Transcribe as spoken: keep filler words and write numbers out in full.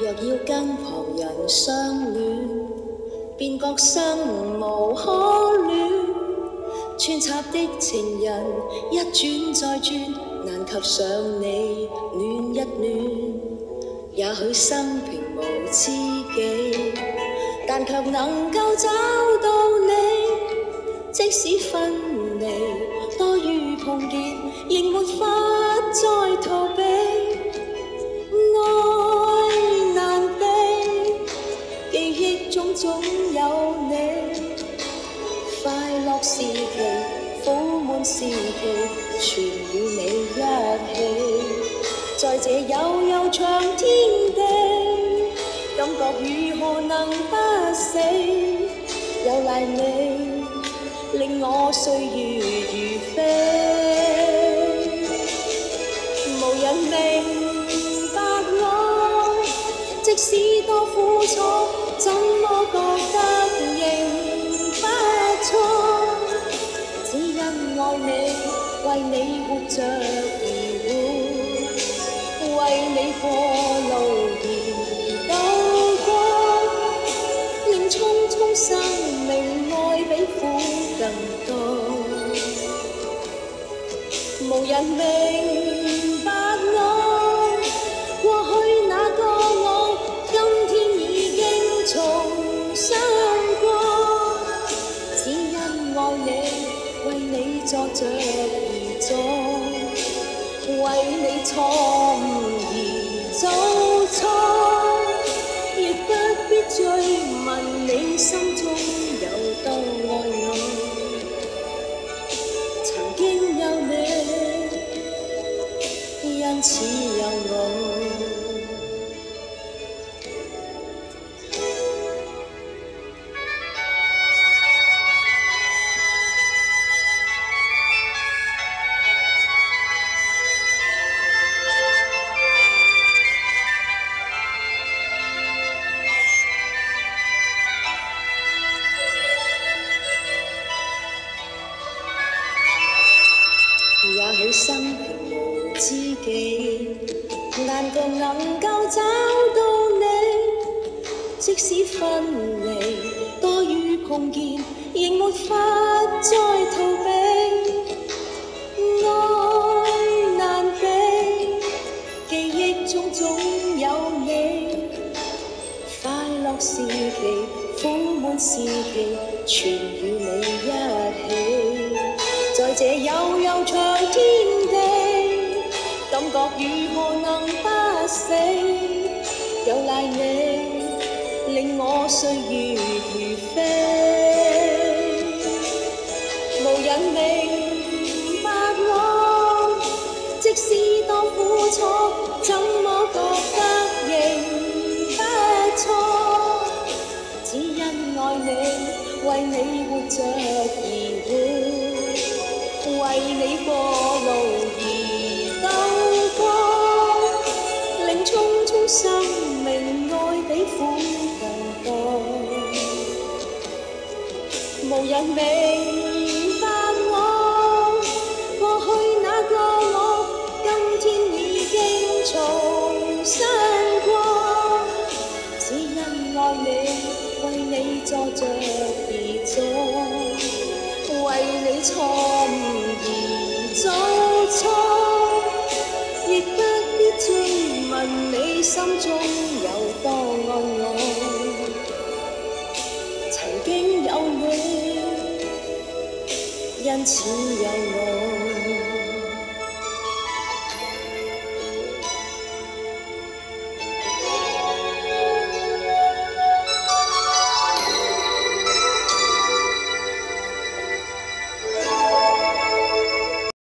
若要跟旁人相戀，便覺生無可戀。穿插的情人一轉再轉，難及上你暖一暖。也許生平無知己，但卻能夠找到你。即使分離多於碰見，仍沒法再逃避。愛難避，記憶中總有你。快樂時期，苦悶時期，全與你一起。在這悠悠長天地，感覺如何能不死？有賴你，令我歲月如飛。無人明白我，即使多苦楚，怎麼覺得仍不錯？只因愛你，為你活着而活，為你過路而渡過，令匆匆生命愛比苦更多。無人明白我，過去那個我，今天已經重生過。只因愛你，為你作着而作，為你錯誤而做錯，亦不必追問你心中有多愛我。曾經有你，因此有我。也許生平無知己，但卻能夠找到你。即使分離多於碰見，仍沒法再逃避。愛難避，記憶中總有你。快樂時期，苦悶時期，全與你一起。在這悠悠長天地，感覺如何能不死？有賴你，令我歲月如飛。無人明白我，即使多苦楚，怎麼覺得仍不錯？只因愛你，為你活着而活，為你過路而渡過，令匆匆生命愛比苦更多。無人明白我，過去那個我，今天已經重生過。只因愛你，為你作着而作，為你錯誤而做錯，亦不必追問你心中有多愛我。曾經有你，因此有我。